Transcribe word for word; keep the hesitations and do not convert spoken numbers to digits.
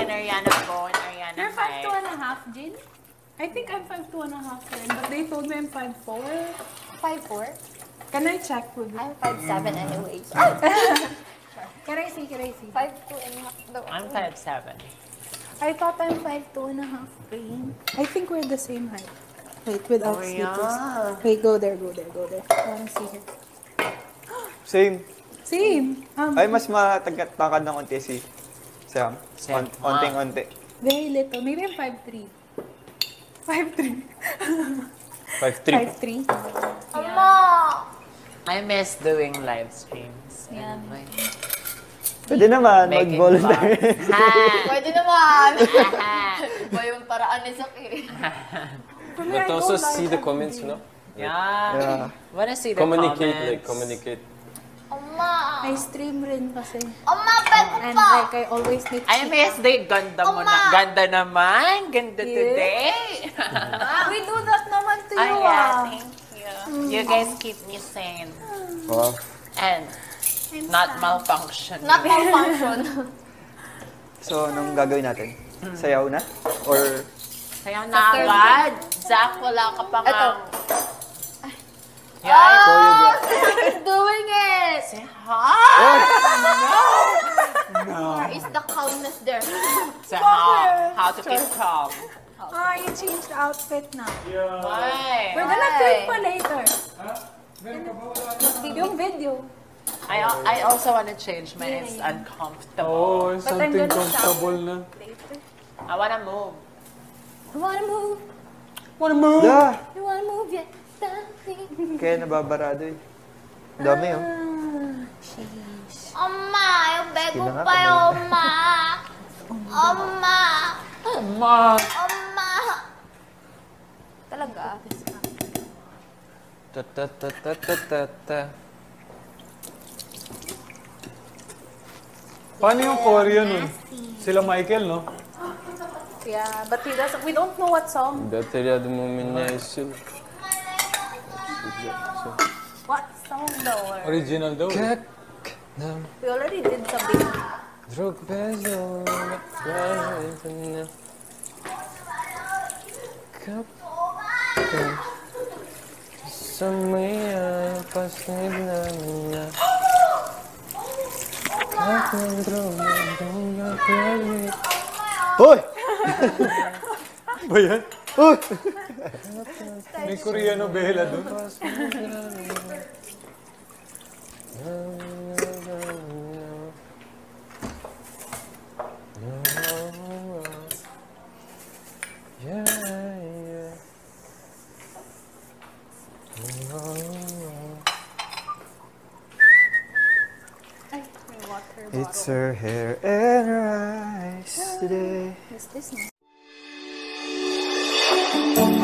Ariana go and Ariana You're five two and a half, Jin? I think I'm five two and a half then, but they told me I'm five four. five four? Can I check with you? I'm five seven anyways. Can I see? Can I see? five two and a half daw. I'm five seven. I thought I'm five two and a half, Rain. I think we're the same height. Wait, without Oh, sneakers. yeah. Wait, go there, go there, go there. I wanna see her. Same. Same. Um, Ay, mas matangkad ng konti si Sam. Sam. On, onting-onti. Very little. Maybe I'm five three. five three. five three. five three. Ama! I miss doing live streams. Yeah. And like, Pwede naman, making mag-volunteer. vlogs. Ha! Pwede naman! Iba yung paraan ni Saki. But also see the comments, you know? Yeah. Yeah. Wanna see the Communicate, comments? like, communicate. Oma! I stream rin kasi. Oma, peko And pa! like, I always make I miss the ganda mo na. Oma! Ganda naman. Ganda Yeah. today. We do that naman to Ay, you, yeah, ah. thank you. You guys keep me sane. Wow. And not malfunction. Not malfunction. So, anong gagawin natin? Sayaw na? Or... Sayaw na agad. Zach, wala ka pa nga. Ito. Yeah. Oh! He's doing it! Say hi. Where is the calmness there? Say how. How to keep calm. Ah, you changed outfit na. Why? We're gonna film pa later. Yung video. I, I also want to change mine. It's uncomfortable. Oh, But I'm something gonna comfortable shower na. later. I want to move. You wanna move? Wanna move? Yeah. You wanna move yet? Something. Kaya nababarado eh. Ang dami oh. Sheesh. Oma, yung bego Sige na nga, pa yung kamay Oma. Oma. Ma! Oma. Talaga? Ta ta ta ta ta ta ta. Paano yung Korean nun? Sila Michael, no? Yeah, but he doesn't, we don't know what song. Detalhado mo minhaisil. What song though? or- Original daw. Kak na We already did something. drug bezel. Na Kap sa maya pasnid na na. Kak ng droga droga pwede. Hoy! Ba yan? Hoy! May Koreano bela doon. Yeah, yeah. Ay, may water bottle. It's her hair and her eyes today. What's this now?